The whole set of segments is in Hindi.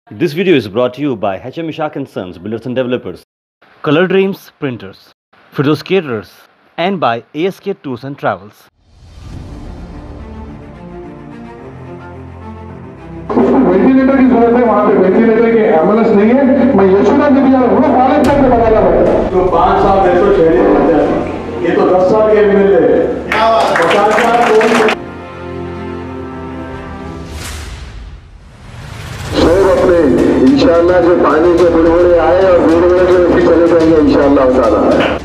This video is brought to you by HM Ishaq & Sons Builders and Developers, Color Dreams Printers, Firdaus Caterers, and by ASK Tours and Travels. Ventilator की जरूरत है, वहाँ पे वेंटिलेटर की एम्बुलेंस नहीं है। मैं यशोदा जी भी वो कॉलेज तक बता रहा हूँ। जो 5 साल है तो शहरी पंचायत, ये तो 10 साल के एमएलए है। 50 साल सब अपने इंशाल्लाह जो पानी के बुलबुले आए और बुलबुले के भी चले जाएंगे इंशाल्लाह ताला।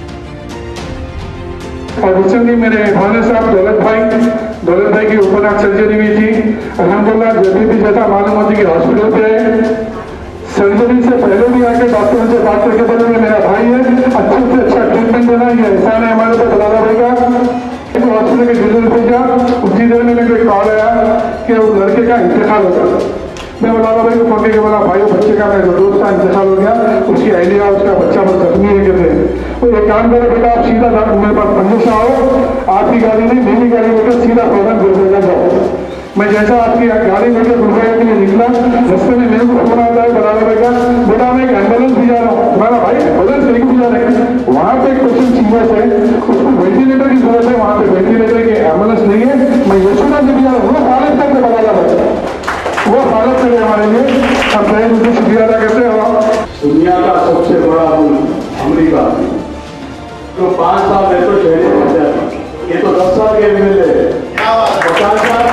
और रिसेंटली मेरे भाने साहब दौलत भाई की ओपन हार्ट सर्जरी हुई थी। अल्हम्दुलिल्लाह जब भी जैसा मालूम होती कि हॉस्पिटल पे सर्जरी से पहले भी आके डॉक्टर से बात करके बोले मेरा भाई है, अच्छे से अच्छा ट्रीटमेंट देना, ये एहसान है हमारे पे बताना पड़ेगा। हॉस्पिटल के डिलीवरी भेजा, उसी देर में मेरे को कॉल आया कि वो लड़के का इंतकाल हो गया। मैं लाला भाई को फोन करके बोला भाई बच्चे का मेरे दोस्त का इंतकाल हो गया, उसकी अहलिया उसका बच्चा बहुत जख्मी है कहते। तो एक काम करो बेटा आप सीधा मेरे पास पंजे आओ, आपकी गाड़ी नहीं मेरी गाड़ी लेकर सीधा प्रोग्राम गुरुद्वारा जाओ। मैं जैसा आपकी गाड़ी लेकर गुरुद्वारा के लिए निकला, रास्ते में मेरे को फोन आता है लाला भाई का, बेटा मैं एक एम्बुलेंस भी जा रहा हूँ। मैं भाई एम्बुलेंस नहीं भी जा रहे हैं, वहाँ पे क्वेश्चन सीरियस है, उसको वेंटिलेटर की जरूरत है, वहाँ पे वेंटिलेटर की एम्बुलेंस नहीं है। मैं यशोदा जी भी जा रहा हूँ, वो कॉलेज तक बता रहा हूँ, वो हालत है हमारे लिए। हम पहले उनको शुक्रिया अदा करते हैं। दुनिया का सबसे बड़ा मुल्क अमेरिका, जो 5 साल है तो शहरी पंचायत, ये तो 10 साल के एमएलए है। 50 साल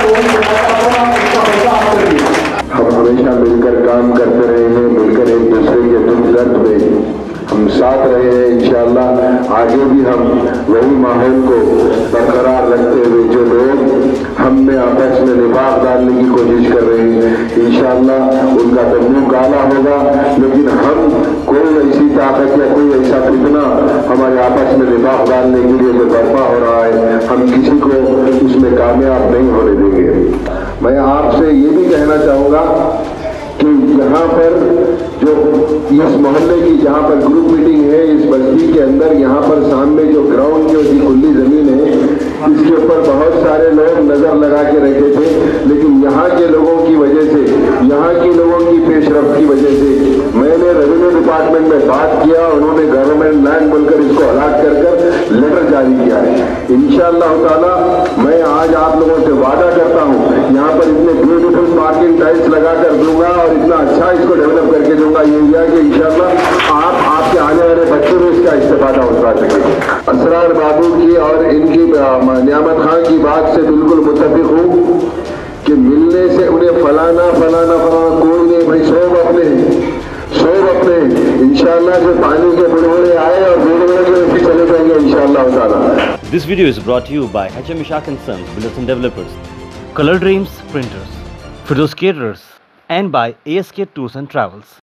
हम हमेशा मिलकर काम करते रहे हैं, मिलकर एक दूसरे के दुख दर्द में हम साथ रहे हैं। इंशाअल्लाह आगे भी हम वही माहौल को बरकरार रखते हुए जो लोग हम में आपस में निफाक डालने की कोशिश कर रहे हैं, इंशाअल्लाह उनका तो मुंह काला होगा। लेकिन हम कोई ऐसी ताकत या कोई ऐसा फितना हमारे आपस में निफाक डालने के लिए जो बर्पा हो रहा है, हम किसी को उसमें कामयाब नहीं होने देंगे। मैं आपसे ये भी कहना चाहूँगा कि यहाँ पर जो इस मोहल्ले की जहाँ पर ग्रुप मीटिंग है, इस बस्ती के अंदर यहाँ पर सामने जो ग्राउंड की उसकी खुली जमीन है, इसके ऊपर बहुत सारे लोग नजर लगा के रखे थे। लेकिन यहाँ के लोगों की वजह से, यहाँ के लोगों की पेशरफ की वजह से मैंने रेवेन्यू डिपार्टमेंट में बात किया, उन्होंने गवर्नमेंट लैंड बोलकर इसको अलॉट कर लेटर जारी किया है। इंशाअल्लाह ताला मैं आज आप लोगों से वादा करता हूँ, यहाँ पर इतने ब्यूटीफुल पार्किंग टाइल्स लगा कर दूंगा और इतना अच्छा इसको डेवलप करके दूंगा ये एरिया कि इंशाअल्लाह आपके आने वाले बच्चे में इसका इस्तेफादा उठा सके। असरार बाबू की और इनकी नियामत खान की बात से बिल्कुल मुत्तफिक हूँ कि मिलने से उन्हें फलाना कोई नहीं भाई, सब अपने इंशाअल्लाह जो पानी के बुलबुले आए और बुलबुले के भी चले जाएंगे इंशाअल्लाह ताला। This video is brought to you by HM Ishaq & Sons Builders and Developers, Color Dreams Printers, Firdaus Caterers, and by ASK Tours and Travels.